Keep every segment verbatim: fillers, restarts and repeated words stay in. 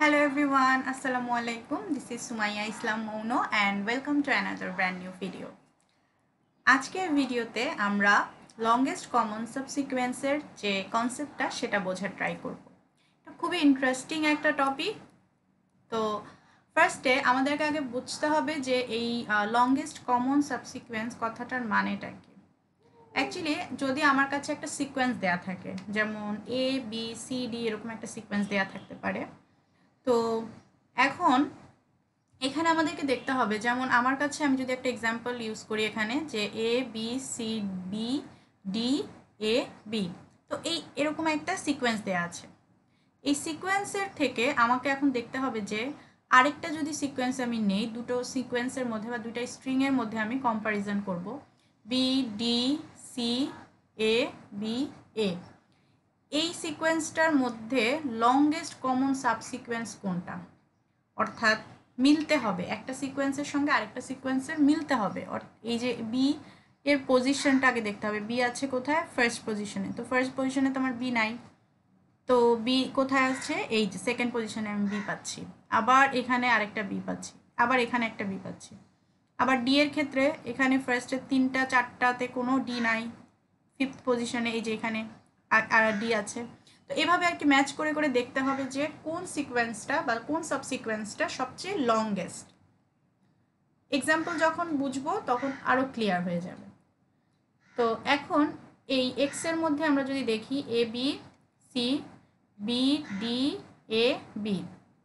Hello everyone, Assalamu alaikum. This is Sumaya Islam Mouno and welcome to another brand new video. আজকের ভিডিওতে আমরা longest common সাবসিকোয়েন্সের যে কনসেপ্টটা সেটা বোঝার ট্রাই করব। এটা খুবই ইন্টারেস্টিং একটা টপিক। তো ফার্স্টে আমাদেরকে আগে বুঝতে হবে যে এই লংগেস্ট কমন সাবসিকোয়েন্স কথাটার মানেটা কি। অ্যাকচুয়ালি যদি আমার কাছে একটা সিকোয়েন্স দেয়া থাকে, যেমন এ বি সি ডি এরকম একটা সিকোয়েন্স দেয়া থাকতে পারে, তো এখন এখানে আমাদেরকে দেখতে হবে, যেমন আমার কাছে আমি যদি একটা এক্সাম্পল ইউজ করি এখানে যে A B C B D A B, তো এই এরকম একটা সিকোয়েন্স দেয়া আছে। এই সিকোয়েন্সের থেকে আমাকে এখন দেখতে হবে যে আরেকটা যদি সিকোয়েন্স আমি নেই, দুটো সিকোয়েন্সের মধ্যে বা দুটো স্ট্রিংয়ের মধ্যে আমি কম্প্যারিজন করব, B D C A B A, এই সিকোয়েন্সটার মধ্যে লংগেস্ট কমন সাবসিকোয়েন্স কোনটা, অর্থাৎ মিলতে হবে একটা সিকোয়েন্সের সঙ্গে আরেকটা সিকোয়েন্সের মিলতে হবে। এই যে বি এর পজিশনটা আগে দেখতে হবে, বি আছে কোথায়, ফার্স্ট পজিশনে। তো ফার্স্ট পজিশনে তো আমার বি নাই, তো বি কোথায় আছে, এই যে সেকেন্ড পজিশনে আমি বি পাচ্ছি, আবার এখানে আরেকটা বি পাচ্ছি, আবার এখানে একটা বি পাচ্ছি। আবার ডি এর ক্ষেত্রে এখানে ফার্স্টে তিনটা চারটাতে কোনো ডি নাই, ফিফথ পজিশনে এই যে এখানে আর ডি আছে। তো এভাবে আর কি ম্যাচ করে করে দেখতে হবে যে কোন সিকোয়েন্সটা বা কোন সাবসিকোয়েন্সটা সবচেয়ে লংগেস্ট। এক্সাম্পল যখন বুঝবো তখন আরও ক্লিয়ার হয়ে যাবে। তো এখন এই এক্স এর মধ্যে আমরা যদি দেখি A B C B D A B,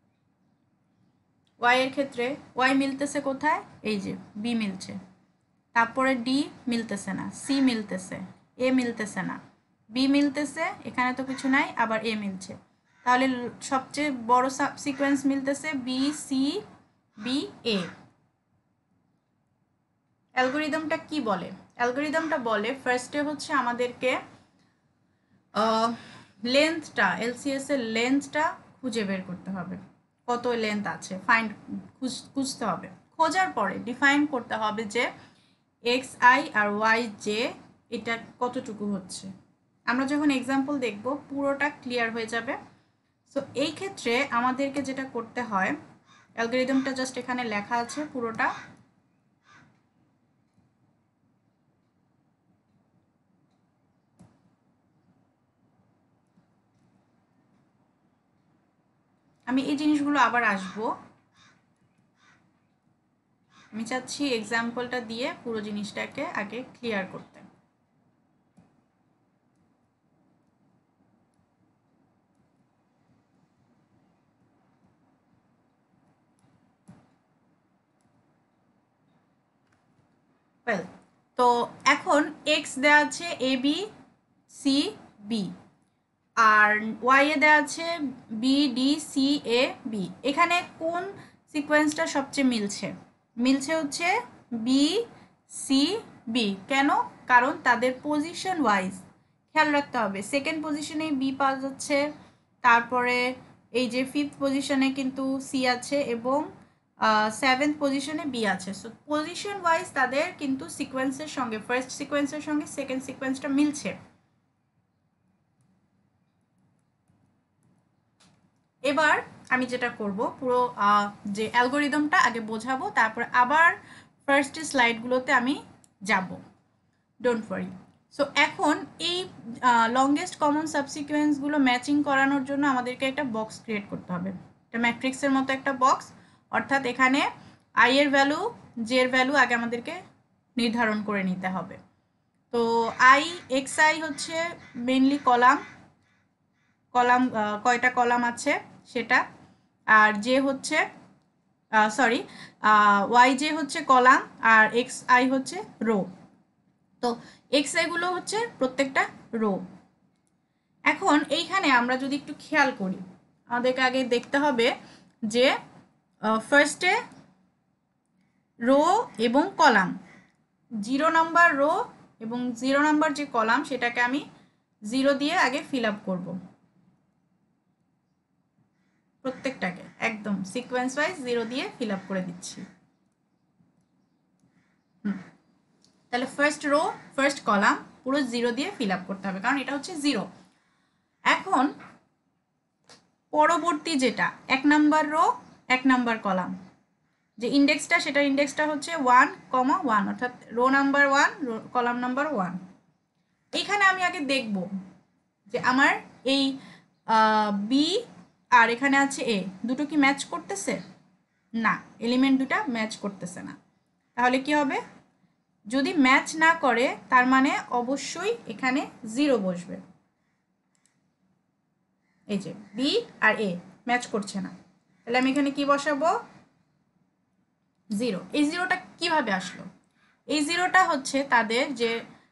Y এর ক্ষেত্রে ওয়াই মিলতেছে কোথায়, এই যে বি মিলছে, তারপরে ডি মিলতেছে না, সি মিলতেছে, এ মিলতেছে না, বি মিলতেছে, এখানে তো কিছু নাই, আবার এ মিলছে। তাহলে সবচেয়ে বড় সিকোয়েন্স মিলতেছে বি সি বি এ। অ্যালগরিদমটা কি বলে, অ্যালগরিদমটা বলে ফার্স্টে হচ্ছে আমাদেরকে লেন্থটা, এলসিএস এর লেন্থটা খুঁজে বের করতে হবে, কত লেন্থ আছে ফাইন্ড খুঁজতে হবে। খোঁজার পরে ডিফাইন করতে হবে যে এক্স আই আর ওয়াই জে এটা কতটুকু হচ্ছে। আমরা যখন এক্সাম্পল দেখব পুরোটা ক্লিয়ার হয়ে যাবে। সো এই ক্ষেত্রে আমাদেরকে যেটা করতে হয়, অ্যালগরিদমটা জাস্ট এখানে লেখা আছে পুরোটা। আমি এই জিনিসগুলো আবার আসবো, আমি চাচ্ছি এক্সাম্পলটা দিয়ে পুরো জিনিসটাকে আগে ক্লিয়ার করতে। ওয়েল, তো এখন এক্স দেওয়া আছে এ বি সি বি, আর ওয়াই এ দেওয়া আছে B D C A B. এখানে কোন সিকোয়েন্সটা সবচেয়ে মিলছে, মিলছে হচ্ছে বি সি বি। কেন, কারণ তাদের পজিশন ওয়াইজ খেয়াল রাখতে হবে, সেকেন্ড পজিশনে বি পাওয়া যাচ্ছে, তারপরে এই যে ফিফথ পজিশনে কিন্তু সি আছে এবং সেভেন্থ পজিশনে বি আছে। সো পজিশন ওয়াইজ তাদের কিন্তু সিকোয়েন্সের সঙ্গে ফার্স্ট সিকোয়েন্সের সঙ্গে সেকেন্ড সিকোয়েন্সটা মিলছে। এবার আমি যেটা করব, পুরো যে অ্যালগরিদমটা আগে বোঝাবো, তারপর আবার ফার্স্ট স্লাইডগুলোতে আমি যাব, ডোন্ট ওয়ারি। সো এখন এই লংগেস্ট কমন সাবসিকোয়েন্সগুলো ম্যাচিং করানোর জন্য আমাদেরকে একটা বক্স ক্রিয়েট করতে হবে, এটা ম্যাট্রিক্সের মতো একটা বক্স। অর্থাৎ এখানে আই এর ভ্যালু জে এর ভ্যালু আগে আমাদেরকে নির্ধারণ করে নিতে হবে। তো আই এক্স আই হচ্ছে মেইনলি কলাম, কলাম কয়টা কলাম আছে সেটা, আর জে হচ্ছে সরি ওয়াই জে হচ্ছে কলাম, আর এক্স আই হচ্ছে রো। তো এক্স আইগুলো হচ্ছে প্রত্যেকটা রো। এখন এইখানে আমরা যদি একটু খেয়াল করি, আমাদেরকে আগে দেখতে হবে যে ফার্স্টে রো এবং কলাম, জিরো নাম্বার রো এবং জিরো নাম্বার যে কলাম সেটাকে আমি জিরো দিয়ে আগে ফিল আপ করবো, প্রত্যেকটাকে একদম সিকোয়েন্স ওয়াইজ জিরো দিয়ে ফিল আপ করে দিচ্ছি। হুম, তাহলে ফার্স্ট রো ফার্স্ট কলাম পুরো জিরো দিয়ে ফিল আপ করতে হবে, কারণ এটা হচ্ছে জিরো। এখন পরবর্তী যেটা এক নাম্বার রো এক নাম্বার কলাম, যে ইন্ডেক্সটা সেটার ইন্ডেক্সটা হচ্ছে ওয়ান কমা ওয়ান, অর্থাৎ row number one, column number one. এইখানে আমি আগে দেখব যে আমার এই বি আর এখানে আছে এ, দুটো কি ম্যাচ করতেছে? না, এলিমেন্ট দুটা ম্যাচ করতেছে না। তাহলে কি হবে? যদি ম্যাচ না করে তার মানে অবশ্যই এখানে জিরো বসবে। এই যে বি আর এ ম্যাচ করছে না, তাহলে আমি এখানে কি বসাবো? জিরো। এই জিরোটা কিভাবে আসলো? এই জিরোটা হচ্ছে তাদের যে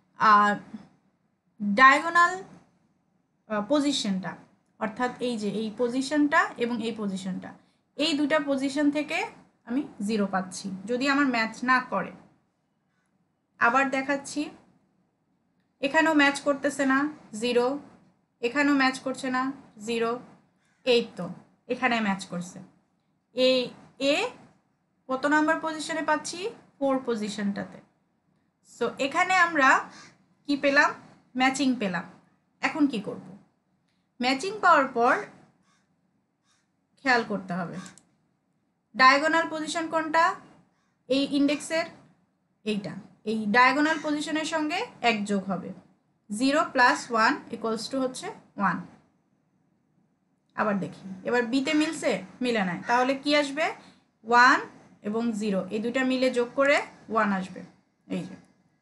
ডায়াগোনাল পজিশনটা, অর্থাৎ এই যে এই পজিশনটা এবং এই পজিশনটা, এই দুটা পজিশন থেকে আমি জিরো পাচ্ছি যদি আমার ম্যাচ না করে। আবার দেখাচ্ছি, এখানেও ম্যাচ করতেছে না, জিরো। এখানেও ম্যাচ করছে না, জিরো। এই তো এখানে ম্যাচ করছে। এই এ কত নাম্বার পজিশনে পাচ্ছি? ফোর পজিশনটাতে। সো এখানে আমরা কি পেলাম? ম্যাচিং পেলাম। এখন কি করব? ম্যাচিং পাওয়ার পর খেয়াল করতে হবে ডায়াগোনাল পজিশন কোনটা? এই ইন্ডেক্সের এইটা, এই ডায়াগোনাল পজিশনের সঙ্গে এক যোগ হবে। Zero plus one equals two হচ্ছে ওয়ান। আবার দেখি এবার বিতে মিলছে? মিলে নাই। তাহলে কি আসবে? ওয়ান এবং জিরো এই দুটা মিলে যোগ করে ওয়ান আসবে। এই যে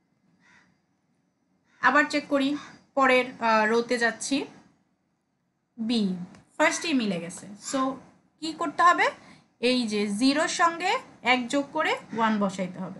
আবার চেক করি, পরের রোতে যাচ্ছি। বি ফার্স্টেই মিলে গেছে। সো কি করতে হবে? এই যে জিরোর সঙ্গে এক যোগ করে ওয়ান বসাইতে হবে।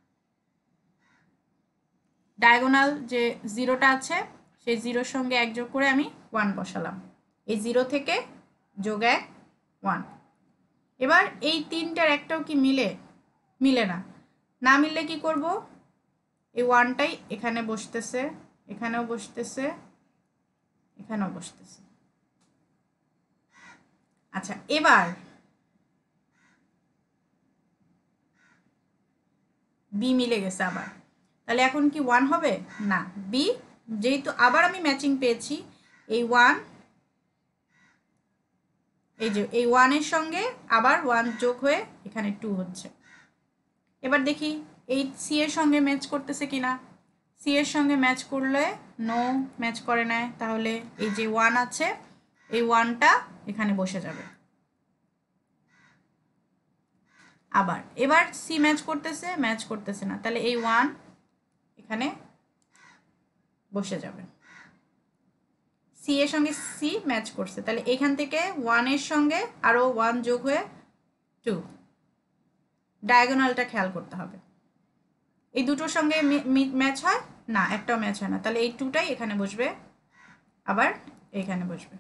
ডায়াগোনাল যে জিরোটা আছে সেই জিরোর সঙ্গে এক যোগ করে আমি ওয়ান বসালাম। এই জিরো থেকে যোগ এক, ওয়ান। এবার এই তিনটার একটাও কি মিলে? মিলে না। না মিললে কি করব? এই ওয়ানটাই এখানে বসতেছে, এখানেও বসতেছে, এখানেও বসতেছে। আচ্ছা, এবার বি মিলে গেছে আবার, তাহলে এখন কি ওয়ান হবে? না। বি যেহেতু আবার আমি ম্যাচিং পেয়েছি, এই ওয়ান, এই যে এই ওয়ানের সঙ্গে আবার ওয়ান যোগ হয়ে এখানে টু হচ্ছে। এবার দেখি এই সি এর সঙ্গে ম্যাচ করতেছে কিনা। সি এর সঙ্গে ম্যাচ করলে নো, ম্যাচ করে নেয়। তাহলে এই যে ওয়ান আছে এই ওয়ানটা এখানে বসে যাবে। আবার এবার সি ম্যাচ করতেছে, ম্যাচ করতেছে না, তাহলে এই ওয়ান এখানে বসে যাবে। সি এর সঙ্গে সি ম্যাচ করছে, তাহলে এখান থেকে ওয়ানের সঙ্গে আরও ওয়ান যোগ হয়ে টু। ডায়াগোনালটা খেয়াল করতে হবে, এই দুটোর সঙ্গে ম্যাচ হয় না, একটাও ম্যাচ হয় না, তাহলে এই টুটাই এখানে বসবে, আবার এখানে বসবে।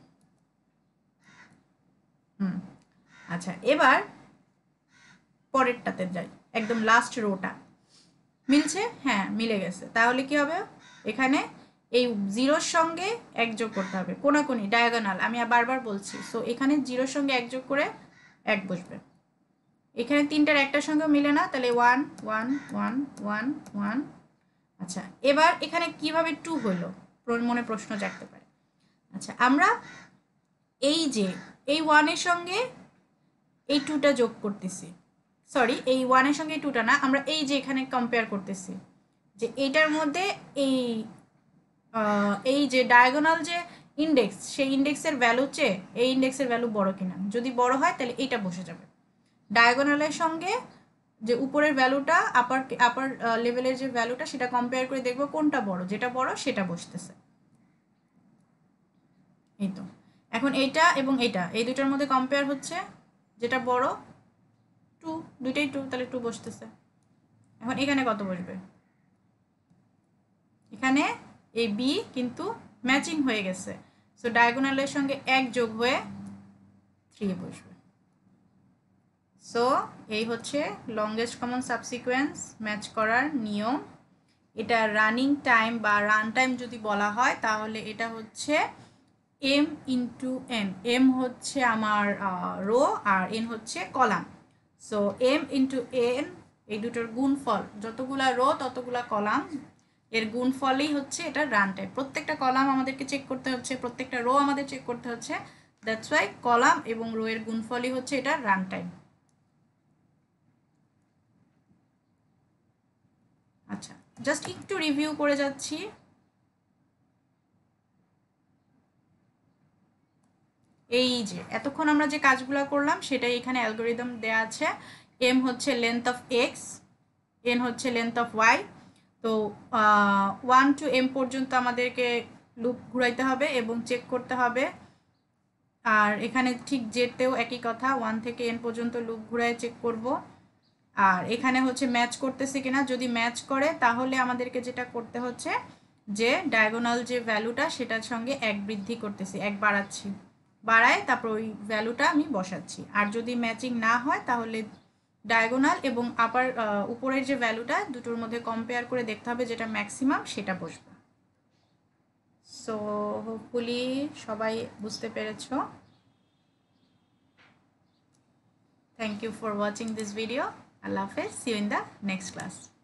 হুম, আচ্ছা, এবার পরেরটাতে যাই, একদম লাস্ট রোটা। মিলছে? হ্যাঁ, মিলে গেছে। তাহলে কি হবে? এখানে এই জিরোর সঙ্গে এক যোগ করতে হবে, কোনাকুনি ডায়াগোনাল, আমি বারবার বলছি। সো এখানে জিরোর সঙ্গে এক যোগ করে এক বসবে। এখানে তিনটার একটার সঙ্গে মিলে না, তাহলে one one one one one. আচ্ছা, এবার এখানে কিভাবে টু হলো মনে প্রশ্ন জাগতে পারে। আচ্ছা, আমরা এই যে এই ওয়ানের সঙ্গে এই টুটা যোগ করতেছি, সরি এই ওয়ানের সঙ্গে এই টুটা না, আমরা এই যে এখানে কম্পেয়ার করতেছি যে এইটার মধ্যে এই এই যে ডায়াগোনাল যে ইন্ডেক্স, সেই ইন্ডেক্সের ভ্যালু চেয়ে এই ইন্ডেক্সের ভ্যালু বড় কিনা। যদি বড় হয় তাহলে এইটা বসে যাবে। ডায়াগোনালের সঙ্গে যে উপরের ভ্যালুটা, আপার আপার লেভেলের যে ভ্যালুটা, সেটা কম্পেয়ার করে দেখবো কোনটা বড়, যেটা বড় সেটা বসতেছে। এই তো এখন এইটা এবং এইটা, এই দুটার মধ্যে কম্পেয়ার হচ্ছে, যেটা বড় টু, দুইটাই টু, তাহলে টু বসতেছে। এখন এখানে কত বসবে? এখানে এই বি কিন্তু ম্যাচিং হয়ে গেছে, সো ডায়াগোনালের সঙ্গে এক যোগ হয়ে থ্রি বসবে। সো এই হচ্ছে লংগেস্ট কমন সাবসিকোয়েন্স ম্যাচ করার নিয়ম। এটা রানিং টাইম বা রান টাইম যদি বলা হয় তাহলে এটা হচ্ছে এম ইন্টু এন। এম হচ্ছে আমার রো আর এন হচ্ছে column. So M into N, এই দুটোর গুণফল, যতগুলা রো ততগুলা কলাম, এর গুণফলই হচ্ছে এটা রান টাইম। প্রত্যেকটা কলাম আমাদেরকে চেক করতে হচ্ছে, প্রত্যেকটা রো আমাদের চেক করতে হচ্ছে, দ্যাটস ওয়াই কলাম এবং রো এর গুণফলই হচ্ছে এটা রান টাইম। আচ্ছা, জাস্ট একটু রিভিউ করে যাচ্ছি। এই যে এতক্ষণ আমরা যে কাজগুলো করলাম সেটাই এখানে অ্যালগোরিদম দেয়া আছে। এম হচ্ছে লেন্থ অফ এক্স, এন হচ্ছে লেন্থ অফ ওয়াই। তো ওয়ান টু এম পর্যন্ত আমাদেরকে লুপ ঘুরাইতে হবে এবং চেক করতে হবে। আর এখানে ঠিক জেতেও একই কথা, ওয়ান থেকে এন পর্যন্ত লুপ ঘুরায় চেক করব। আর এখানে হচ্ছে ম্যাচ করতেছে কিনা, যদি ম্যাচ করে তাহলে আমাদেরকে যেটা করতে হচ্ছে যে ডায়াগোনাল যে ভ্যালুটা সেটার সঙ্গে এক বৃদ্ধি করতেছি, এক বাড়াচ্ছি, বাড়ায় তারপর ওই ভ্যালুটা আমি বসাচ্ছি। আর যদি ম্যাচিং না হয় তাহলে ডায়াগোনাল এবং আপার উপরের যে ভ্যালুটা দুটোর মধ্যে কম্পেয়ার করে দেখতে হবে যেটা ম্যাক্সিমাম সেটা বসবে। সো হোপফুলি সবাই বুঝতে পেরেছো। Thank you for watching this video. Allah Hafiz. See you in the next class.